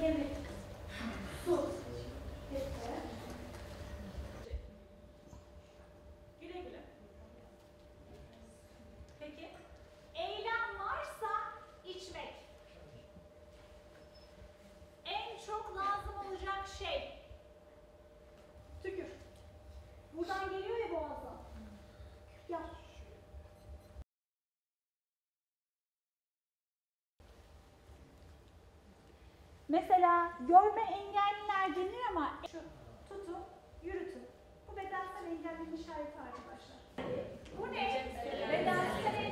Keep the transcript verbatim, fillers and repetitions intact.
yemek, su. Bitti. Güle güle. Peki. Eylem varsa içmek. En çok lazım olacak şey. Tükür. Buradan geliyor ya boğazdan. Yap. Mesela görme engelliler denir ama şu tutun, yürütün. Bu bedensel engellerin işareti arkadaşlar. Bu ne? Bedensel